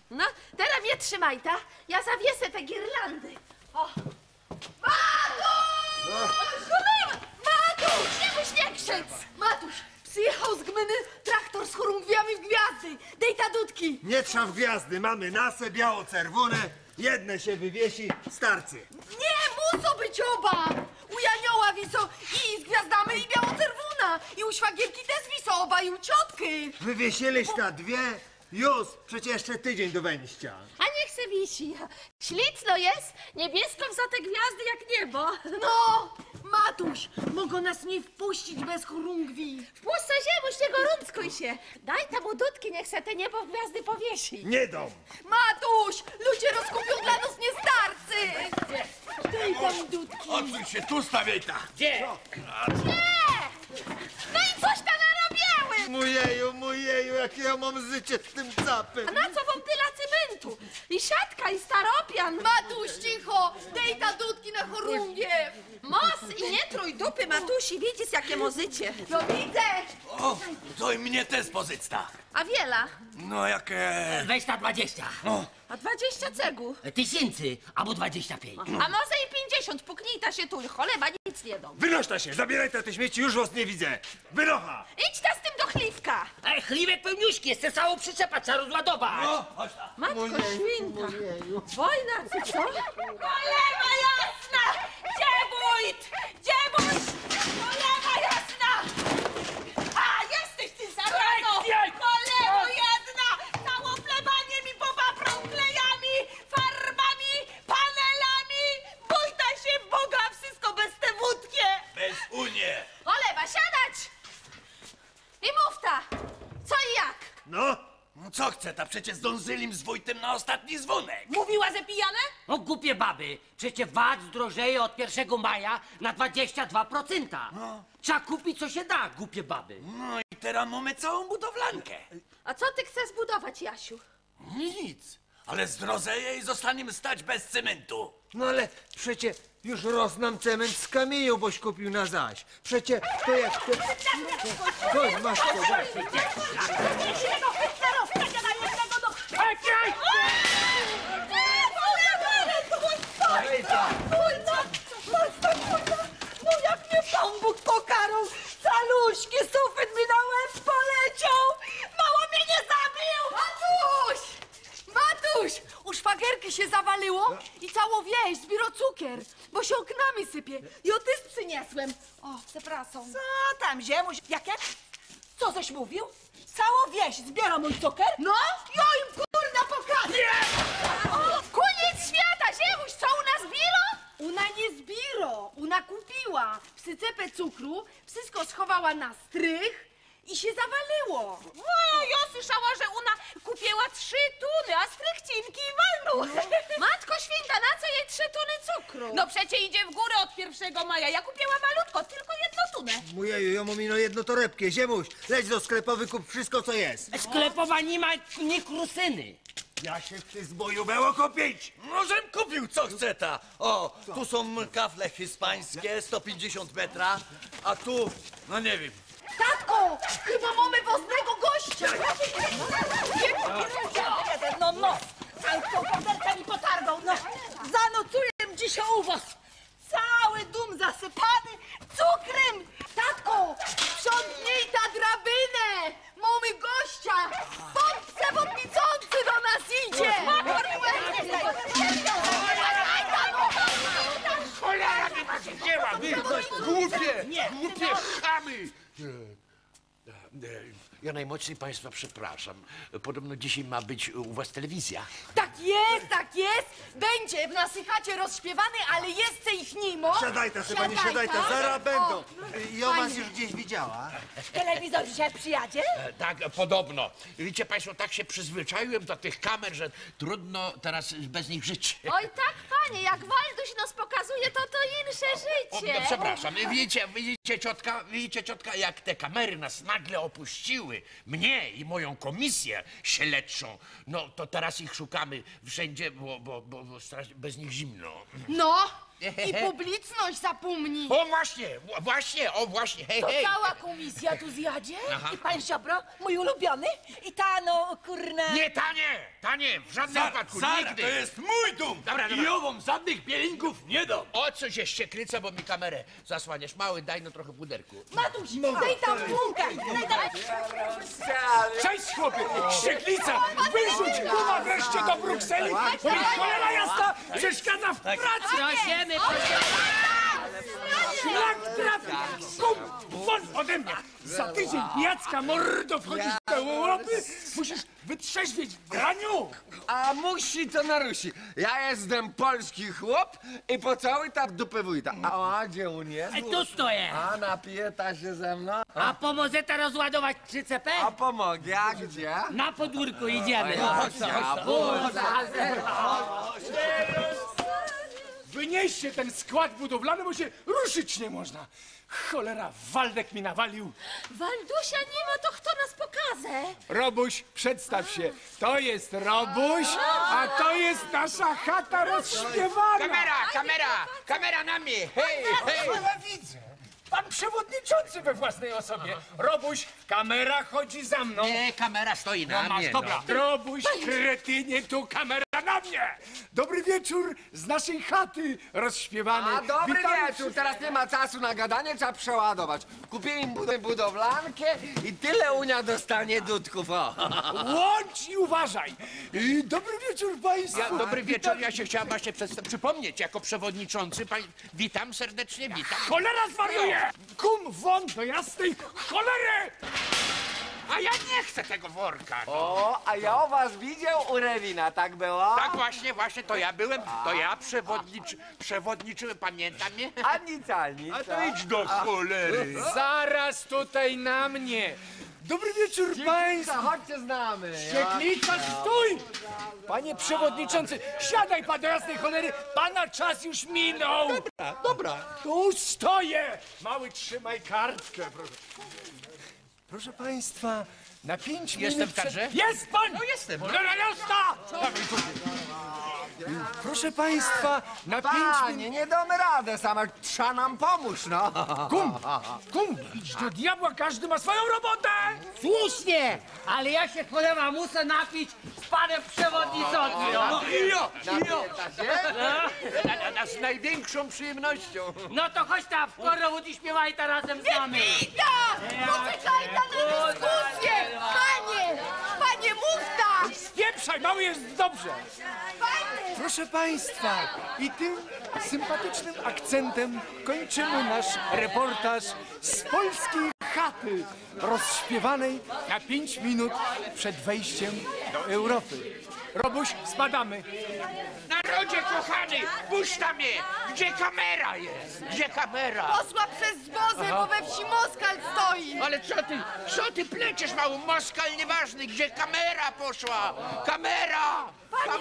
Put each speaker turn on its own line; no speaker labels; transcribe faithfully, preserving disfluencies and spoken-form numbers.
No, teraz mnie trzymaj, ta? Ja zawiesę te girlandy. O! Matuś!
No.
Matuś! Nie muś nie krzycz! Matuś, przyjechał z gminy traktor z chorągwiami w gwiazdy. Dej ta dudki.
Nie trzeba w gwiazdy, mamy nasę biało-czerwone. Jedne się wywiesi, starcy.
Nie, muszą być oba! U Janioła wiso i z gwiazdami i biało-czerwona. I u szwagierki też wiso oba i u ciotki.
Wywiesiłeś ta dwie, już, przecież jeszcze tydzień do wejścia.
A niech se wisi. Śliczno jest, niebiesko za te gwiazdy jak niebo. No, Matuś, mogą nas nie wpuścić bez chorągwi. Wpuszczę się, muś nie gorąckuj się. Daj temu dudki, niech se te niebo w gwiazdy powiesi.
Nie dom.
Matuś, ludzie rozkupią dla nas nie starcy. Daj tam dudki.
Odsuń się, tu stawiaj ta.
Gdzie?
Nie! No i coś tam narobiały.
Mojeju, mojeju, jakie ja mam życie z tym capem.
A na co wam tyle cementu? I siatka, i staropian. Matuś, cicho! Dej ta dudki na chorągiew. Mos i nie trój dupy, Matusi, widzisz jakie mozycie. No widzę.
O, to i mnie też pozycta.
A wiela?
No jakie...
Weź na dwadzieścia.
A dwadzieścia cegu.
Tysięcy, albo dwadzieścia pięć.
A może i pięćdziesiąt, puknij ta się tu, choleba nic nie dom.
Wynoś ta się, zabieraj te śmieci, już was nie widzę. Wynocha.
Idź ta z tym do chlívka.
Ej, chlívek pełniuśki, jest całą przyczepę, trzeba rozładować.
O, chodź ta.
Matko świnka. Wojna, czy co? Choleba jasna! Gdzie wójt? Gdzie wójt? Choleba jasna! A, jesteś ty, Sarano! Cholebo jedna! Całą plebanię mi popaprą klejami, farbami, panelami! Bójta się Boga, wszystko bez te wódkie!
Bez unie.
Choleba, siadać! I mów ta! Co i jak?
No,
No co chce ta? Przecież zdążyli z Wojtem na ostatni dzwonek.
Mówiła, że pijane?
No głupie baby, przecież V A T zdrożeje od pierwszego maja na dwadzieścia dwa procent.
No.
Trzeba kupić co się da, głupie baby.
No i teraz mamy całą budowlankę.
A co ty chcesz budować, Jasiu?
Nic. Ale zdrożeje i zostaniemy stać bez cementu.
no ale przecież już roznam cement z kamieniu, boś kupił na zaś. Przecież to jak... Chodź, masz to, daj.
Jednego hitlerowca, nie ma jednego do...
Czekaj!
No jak mnie Pan Bóg pokarał, caluśki sufit mi na łeb poleciał, mało mnie nie zabił! Matuś! Matuś! U szwagierki się zawaliło i całą wieś zbiro cukier, bo się oknami sypie. I o tyś przyniosłem. O, przepraszam.
Co tam, ziemuś? Jakie? Co żeś mówił? Całą wieś zbiera mój cukier?
No, ja im kurna pokażę! O, koniec świata, ziemuś, co u nas biro? Una nie zbiro, una kupiła przycepę cukru, wszystko schowała na strych i się zawaliło.
No, ja słyszała, że ona kupiła trzy tuny, a strychcinki walną.
Matko święta, na co jej trzy tuny cukru?
No przecie idzie w górę od pierwszego maja. Ja kupiła malutko, tylko jedną tunę.
Mojeju, ja mam ino jedno torebkę. Ziemuś, leć do sklepu, wykup wszystko, co jest.
Sklepowa nie ma nie krusyny.
Ja się przy zboju było kupić.
No żem kupił co chce ta. O, tu są kafle hiszpańskie, sto pięćdziesiąt metra, a tu, no nie wiem.
Tatko, chyba mamy własnego gościa.
No, no, całą kopertę mi potargał. No, zanocuję dzisiaj u was. Cały dum zasypany cukrem.
Tatko, sprzątnij ta drabinę. Mamy gościa. Pod przewodniczący do nas idzie.
Cholera nie ma się dzieła! Wy, głupie, głupie chamy! E, e, Ja najmocniej państwa przepraszam. Podobno dzisiaj ma być u was telewizja.
Tak jest, tak jest. Będzie w naszej chacie rozśpiewany, ale jeszcze ich nimo.
Siadaj ta, sobie pani siadaj ta, zaraz będą. Ja was już gdzieś widziała.
Telewizor dzisiaj przyjadzie?
E, Tak, podobno. Widzicie państwo, tak się przyzwyczaiłem do tych kamer, że trudno teraz bez nich żyć.
Oj tak, panie, jak Walduś nas pokazuje, to to insze
O,
życie.
no, przepraszam, widzicie, widzicie ciotka, widzicie ciotka, jak te kamery nas nagle opuściły, mnie i moją komisję śledczą, no to teraz ich szukamy wszędzie, bo, bo, bo, bo strasznie bez nich zimno.
No,
I publiczność zapomni.
O właśnie, w- właśnie, o właśnie, hej,
To
hej.
cała komisja tu zjadzie i pan Ziobro, mój ulubiony, i ta, no, kurna...
Nie, tanie, tanie, w żadnym
Sara,
wypadku,
Sara,
nigdy.
to jest mój dom!
Dobra, dobra.
I owom żadnych bielinków nie dam!
O co się ściekryca, bo mi kamerę zasłaniasz. Mały, daj no trochę puderku.
Matuś, daj tam bułkę, daj tam...
Cześć, chłopie! Ścieklica! Wyrzuć guma wreszcie do Brukseli! Bo mi cholera jasna przeszkadza w pracy!
Prosimy, prosimy.
Szlak trafi! Kum! Won ode mnie! Za tydzień, Jacka, mordo, wchodzisz do Europy! Musisz wytrzeźwieć w graniu!
A musi to narusi. Ja jestem polski chłop i po cały ta dupę wójta. A, a gdzie on jest?
E, Tu stoję.
A napije ta się ze mną?
A pomoże ta rozładować trzy C P?
A pomogę, a gdzie?
Na podwórku idziemy.
Wynieście ten skład budowlany, bo się ruszyć nie można. Cholera, Waldek mi nawalił.
Waldusia nie ma, to kto nas pokaże?
Robuś, przedstaw się. To jest Robuś, a to jest nasza chata rozśpiewana.
Kamera, kamera, kamera na mnie, hej, hej.
Ja widzę. Pan przewodniczący we własnej osobie. Robuś, kamera chodzi za mną.
Nie, kamera stoi na mnie,
Dobra, Robuś, kretynie, tu kamera na mnie. Dobry wieczór z naszej chaty rozśpiewanej.
A dobry
Witamy
wieczór, teraz nie ma czasu na gadanie, trzeba przeładować. Kupiłem bud- budowlankę i tyle Unia dostanie dudków, o.
Łącz i uważaj. I dobry wieczór państwu.
Ja, dobry wieczór, ja się chciałem właśnie przedstawić, przypomnieć jako przewodniczący. Pań... Witam serdecznie, witam.
Cholera zwariuje! Kum won do jasnej cholery!
A ja nie chcę tego worka. No.
O, a ja o was widział u Rewina, tak było?
Tak właśnie, właśnie, to ja byłem, to ja przewodniczy, przewodniczyłem, pamiętam mnie?
A nic, a nic.
A to idź do cholery.
Zaraz tutaj na mnie. Dobry wieczór państwu.
Chodźcie z nami.
Ścieklica, stój! Panie przewodniczący, siadaj pan do jasnej cholery, pana czas już minął. Dobra,
Dobra.
Tu stoję. Mały, trzymaj kartkę, proszę. Proszę państwa, na pięć minut...
Jestem w kadrze?
Jest pan!
No jestem.
Cholera jasna! Proszę państwa, na pięć minut...
Panie, nie damy radę, sama trzeba nam pomóż, no.
Kum, kum, idź do diabła, każdy ma swoją robotę!
Słusznie, ale ja się cholera muszę napić z panem przewodniczącym. No,
I ja, i ja!
Na, na, na, z największą przyjemnością.
no to chodź tam, w korowód i śpiewaj ta razem z nami.
Wita! Poczekaj na dyskusję! Panie! Panie, mów tak!
Spieprzaj, mały jest dobrze!
Panie!
Proszę państwa, i tym sympatycznym akcentem kończymy nasz reportaż z polskiej chaty rozśpiewanej na pięć minut przed wejściem do Europy. Robuś, spadamy.
Narodzie kochany, puść tam mnie. Gdzie kamera jest? Gdzie kamera?
Posła przez zbozę, bo we wsi Moskal stoi!
Ale co ty, co ty pleciesz, mały Moskal nieważny? Gdzie kamera poszła? Kamera!
Panie,